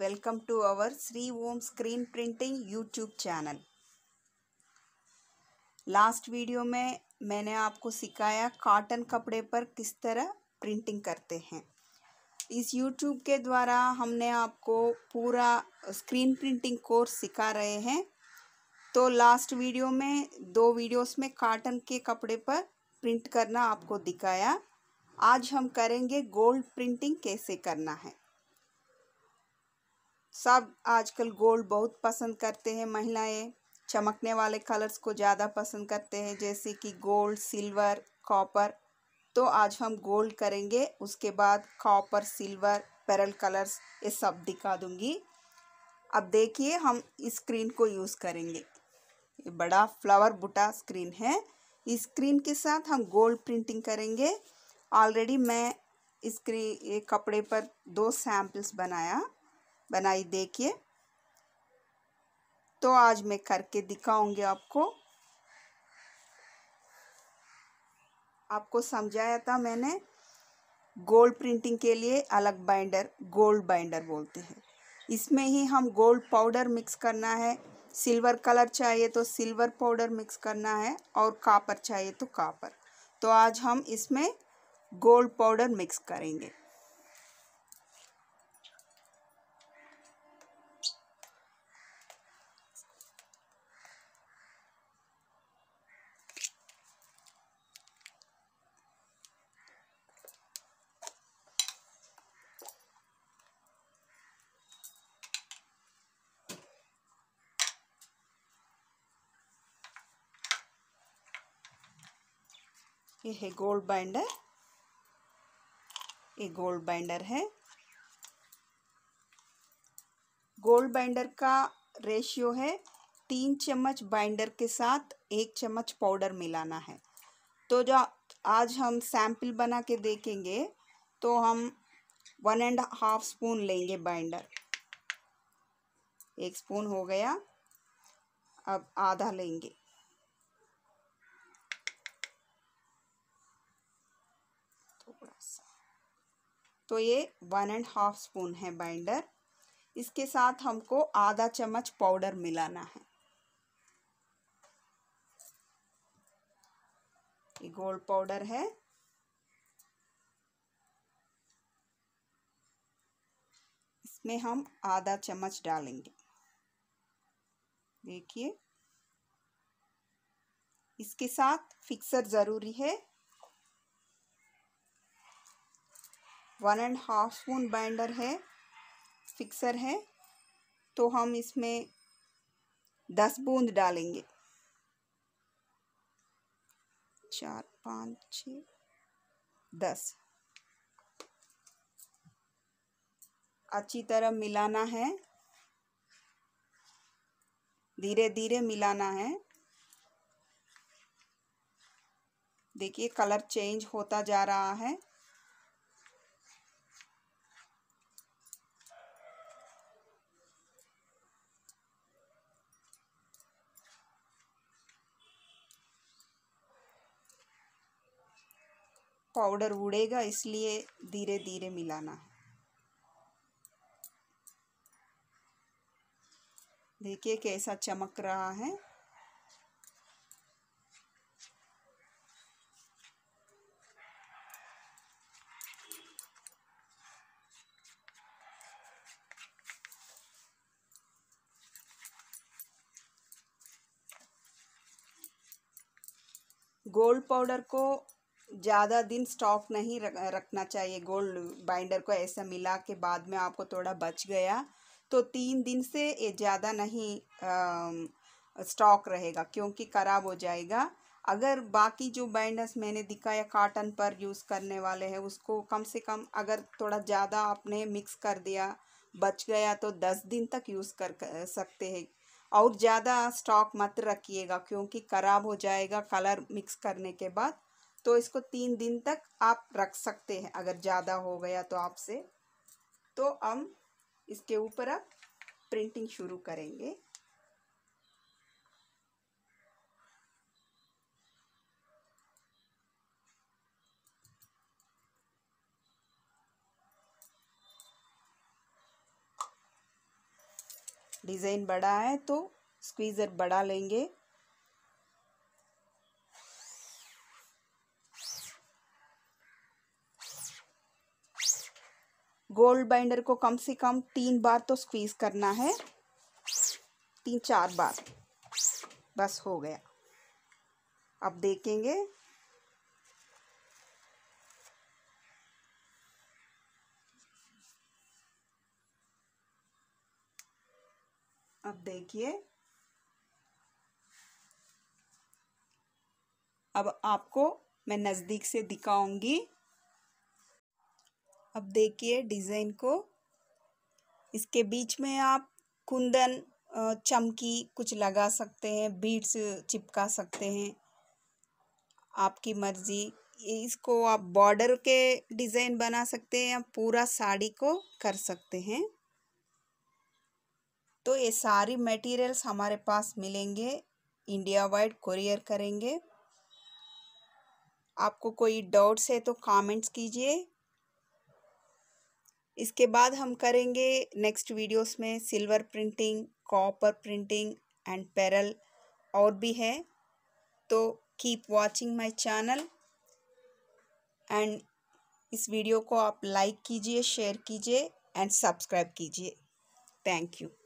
welcome to our Sri Om Screen Printing YouTube channel। Last video में मैंने आपको सिखाया कॉटन कपड़े पर किस तरह प्रिंटिंग करते हैं। इस YouTube के द्वारा हमने आपको पूरा स्क्रीन प्रिंटिंग कोर्स सिखा रहे हैं। तो लास्ट वीडियो में 2 वीडियोस में कॉटन के कपड़े पर प्रिंट करना आपको दिखाया। आज हम करेंगे गोल्ड प्रिंटिंग कैसे करना है। सब आजकल गोल्ड बहुत पसंद करते हैं, महिलाएं चमकने वाले कलर्स को ज़्यादा पसंद करते हैं, जैसे कि गोल्ड, सिल्वर, कॉपर। तो आज हम गोल्ड करेंगे, उसके बाद कॉपर, सिल्वर, पेरल कलर्स ये सब दिखा दूंगी। अब देखिए हम इस स्क्रीन को यूज़ करेंगे। ये बड़ा फ्लावर बुटा स्क्रीन है। इस स्क्रीन के साथ हम गोल्ड प्रिंटिंग करेंगे। ऑलरेडी मैं ये कपड़े पर 2 सैम्पल्स बनाई देखिए। तो आज मैं करके दिखाऊंगी आपको समझाया था मैंने। गोल्ड प्रिंटिंग के लिए अलग बाइंडर, गोल्ड बाइंडर बोलते हैं। इसमें ही हम गोल्ड पाउडर मिक्स करना है। सिल्वर कलर चाहिए तो सिल्वर पाउडर मिक्स करना है, और कॉपर चाहिए तो कॉपर। तो आज हम इसमें गोल्ड पाउडर मिक्स करेंगे। ये है गोल्ड बाइंडर। ये गोल्ड बाइंडर है। गोल्ड बाइंडर का रेशियो है 3 चम्मच बाइंडर के साथ 1 चम्मच पाउडर मिलाना है। तो जो आज हम सैंपल बना के देखेंगे, तो हम 1.5 स्पून लेंगे बाइंडर। 1 स्पून हो गया। अब आधा लेंगे। थोड़ा सा। तो ये 1.5 स्पून है बाइंडर। इसके साथ हमको आधा चम्मच पाउडर मिलाना है। ये गोल्ड पाउडर है। इसमें हम आधा चम्मच डालेंगे। देखिए, इसके साथ फिक्सर ज़रूरी है। 1.5 स्पून बाइंडर है, फिक्सर है। तो हम इसमें 10 बूंद डालेंगे। 4, 5, 6, 10। अच्छी तरह मिलाना है, धीरे धीरे मिलाना है। देखिए कलर चेंज होता जा रहा है। पाउडर उड़ेगा, इसलिए धीरे धीरे मिलाना है। देखिए कैसा चमक रहा है। गोल्ड पाउडर को ज़्यादा दिन स्टॉक नहीं रखना चाहिए। गोल्ड बाइंडर को ऐसा मिला के बाद में आपको थोड़ा बच गया तो 3 दिन से ये ज़्यादा नहीं स्टॉक रहेगा, क्योंकि ख़राब हो जाएगा। अगर बाकी जो बाइंडर्स मैंने दिखाया कॉटन पर यूज़ करने वाले हैं, उसको कम से कम अगर थोड़ा ज़्यादा आपने मिक्स कर दिया, बच गया, तो 10 दिन तक यूज़ कर सकते हैं। और ज़्यादा स्टॉक मत रखिएगा, क्योंकि ख़राब हो जाएगा कलर मिक्स करने के बाद। तो इसको 3 दिन तक आप रख सकते हैं, अगर ज़्यादा हो गया तो आपसे। तो हम इसके ऊपर अब प्रिंटिंग शुरू करेंगे। डिज़ाइन बड़ा है तो स्क्वीज़र बड़ा लेंगे। गोल्ड बाइंडर को कम से कम 3 बार तो स्क्वीज़ करना है, 3-4 बार, बस हो गया। अब देखेंगे। अब देखिए, अब आपको मैं नज़दीक से दिखाऊंगी। अब देखिए डिज़ाइन को, इसके बीच में आप कुंदन, चमकी कुछ लगा सकते हैं, बीड्स चिपका सकते हैं, आपकी मर्ज़ी। इसको आप बॉर्डर के डिज़ाइन बना सकते हैं या पूरा साड़ी को कर सकते हैं। तो ये सारी मटेरियल्स हमारे पास मिलेंगे, इंडिया वाइड कोरियर करेंगे। आपको कोई डाउट्स है तो कमेंट्स कीजिए। इसके बाद हम करेंगे नेक्स्ट वीडियोस में silver printing, copper printing and पैरल और भी है। तो keep watching my channel and इस वीडियो को आप लाइक कीजिए, शेयर कीजिए एंड सब्सक्राइब कीजिए। Thank you.